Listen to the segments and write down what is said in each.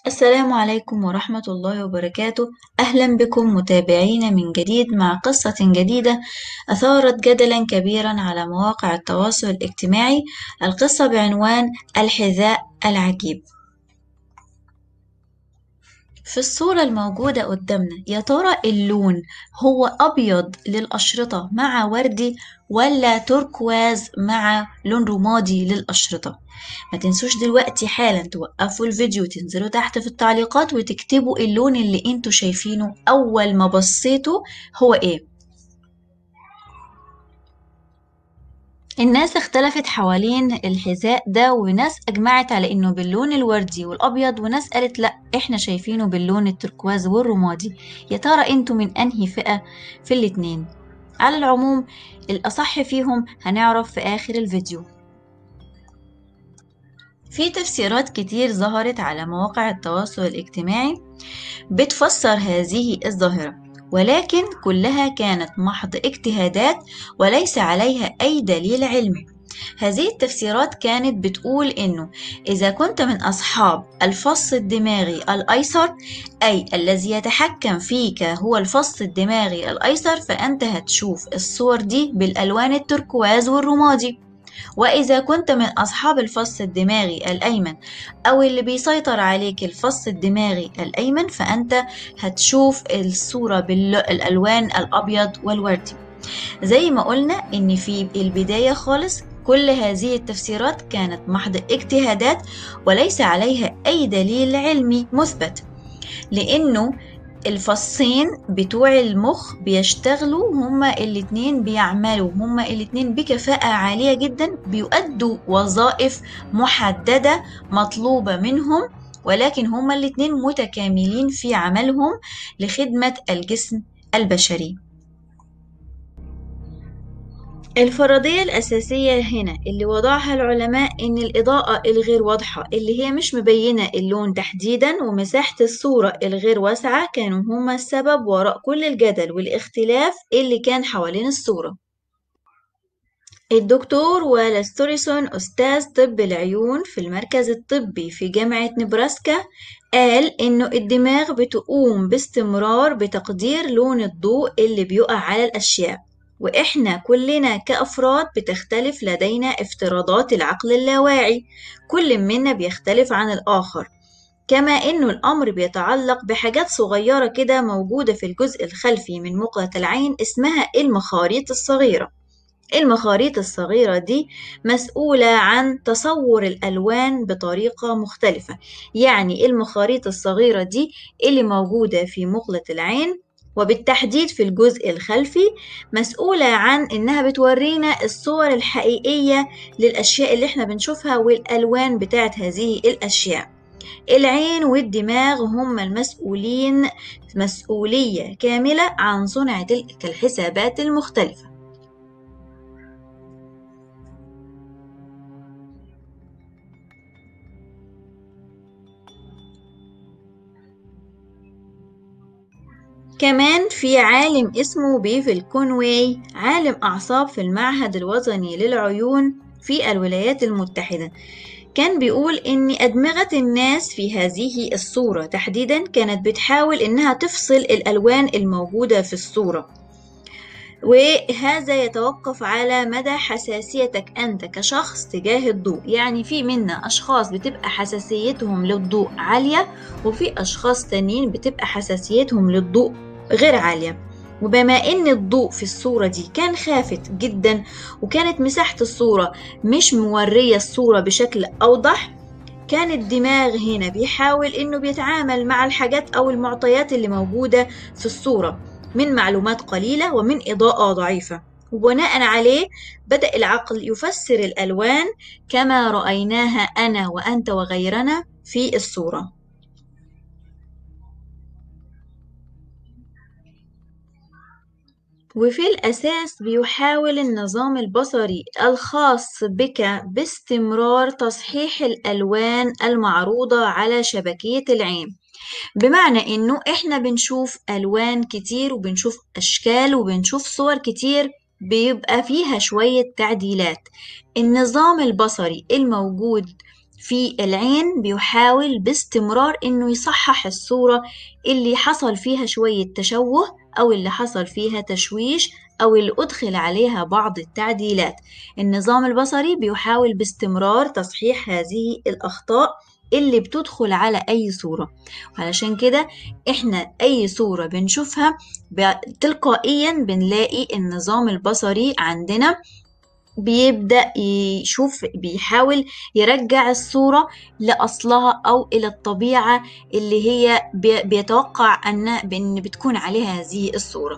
السلام عليكم ورحمة الله وبركاته. أهلا بكم متابعين من جديد مع قصة جديدة أثارت جدلا كبيرا على مواقع التواصل الاجتماعي. القصة بعنوان الحذاء العجيب. في الصورة الموجودة قدامنا يا ترى اللون هو أبيض للأشرطة مع وردي، ولا تركواز مع لون رمادي للأشرطة؟ ما تنسوش دلوقتي حالا توقفوا الفيديو، تنزلوا تحت في التعليقات وتكتبوا اللون اللي انتوا شايفينه أول ما بصيتوا هو ايه. الناس اختلفت حوالين الحذاء ده، وناس أجمعت على إنه باللون الوردي والأبيض، وناس قالت لأ إحنا شايفينه باللون التركواز والرمادي. يا ترى انتوا من أنهي فئة في الاتنين؟ على العموم الأصح فيهم هنعرف في آخر الفيديو. في تفسيرات كتير ظهرت على مواقع التواصل الاجتماعي بتفسر هذه الظاهرة، ولكن كلها كانت محض اجتهادات وليس عليها أي دليل علمي. هذه التفسيرات كانت بتقول إنه إذا كنت من أصحاب الفص الدماغي الأيسر، أي الذي يتحكم فيك هو الفص الدماغي الأيسر، فأنت هتشوف الصور دي بالألوان التركواز والرمادي. وإذا كنت من أصحاب الفص الدماغي الأيمن، أو اللي بيسيطر عليك الفص الدماغي الأيمن، فأنت هتشوف الصورة بالألوان الأبيض والوردي. زي ما قلنا إن في البداية خالص كل هذه التفسيرات كانت محض اجتهادات وليس عليها أي دليل علمي مثبت، لأنه الفصين بتوع المخ بيشتغلوا هما الاتنين، بيعملوا هما الاتنين بكفاءة عالية جدا، بيؤدوا وظائف محددة مطلوبة منهم، ولكن هما الاتنين متكاملين في عملهم لخدمة الجسم البشري. الفرضية الأساسية هنا اللي وضعها العلماء إن الإضاءة الغير واضحة اللي هي مش مبينة اللون تحديدا، ومساحة الصورة الغير واسعة، كانوا هما السبب وراء كل الجدل والاختلاف اللي كان حوالين الصورة. الدكتور والاس توريسون أستاذ طب العيون في المركز الطبي في جامعة نبراسكا قال إنه الدماغ بتقوم باستمرار بتقدير لون الضوء اللي بيقع على الأشياء، وإحنا كلنا كأفراد بتختلف لدينا افتراضات العقل اللاواعي، كل منا بيختلف عن الآخر. كما إنه الأمر بيتعلق بحاجات صغيرة كده موجودة في الجزء الخلفي من مقلة العين اسمها المخاريط الصغيرة. المخاريط الصغيرة دي مسؤولة عن تصور الألوان بطريقة مختلفة. يعني المخاريط الصغيرة دي اللي موجودة في مقلة العين، وبالتحديد في الجزء الخلفي، مسؤولة عن إنها بتورينا الصور الحقيقية للأشياء اللي احنا بنشوفها والألوان بتاعت هذه الأشياء. العين والدماغ هم المسؤولين مسؤولية كاملة عن صنع تلك الحسابات المختلفة. كمان في عالم اسمه بيفل كونواي، عالم أعصاب في المعهد الوطني للعيون في الولايات المتحدة، كان بيقول إن أدمغة الناس في هذه الصورة تحديدا كانت بتحاول إنها تفصل الألوان الموجودة في الصورة، وهذا يتوقف على مدى حساسيتك أنت كشخص تجاه الضوء. يعني في منا أشخاص بتبقى حساسيتهم للضوء عالية، وفي أشخاص تانيين بتبقى حساسيتهم للضوء غير عالية. وبما إن الضوء في الصورة دي كان خافت جدا، وكانت مساحة الصورة مش مورية الصورة بشكل أوضح، كان الدماغ هنا بيحاول إنه بيتعامل مع الحاجات أو المعطيات اللي موجودة في الصورة من معلومات قليلة ومن إضاءة ضعيفة، وبناء عليه بدأ العقل يفسر الألوان كما رأيناها أنا وأنت وغيرنا في الصورة. وفي الأساس بيحاول النظام البصري الخاص بك باستمرار تصحيح الألوان المعروضة على شبكية العين، بمعنى إنه إحنا بنشوف ألوان كتير وبنشوف أشكال وبنشوف صور كتير بيبقى فيها شوية تعديلات. النظام البصري الموجود في العين بيحاول باستمرار إنه يصحح الصورة اللي حصل فيها شوية تشوه أو اللي حصل فيها تشويش أو اللي أدخل عليها بعض التعديلات. النظام البصري بيحاول باستمرار تصحيح هذه الأخطاء اللي بتدخل على أي صورة. علشان كده إحنا أي صورة بنشوفها تلقائيا بنلاقي النظام البصري عندنا بيبدأ يشوف، بيحاول يرجع الصورة لأصلها أو إلى الطبيعة اللي هي بيتوقع بأن بتكون عليها هذه الصورة.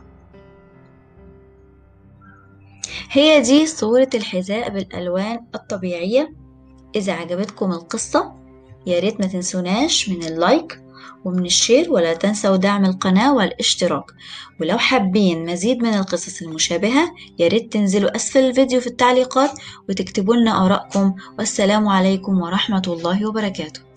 هي دي صورة الحذاء بالألوان الطبيعية. إذا عجبتكم القصة ياريت ما تنسوناش من اللايك ومن الشير، ولا تنسوا دعم القناة والاشتراك. ولو حابين مزيد من القصص المشابهة ياريت تنزلوا أسفل الفيديو في التعليقات وتكتبوا لنا آرائكم. والسلام عليكم ورحمة الله وبركاته.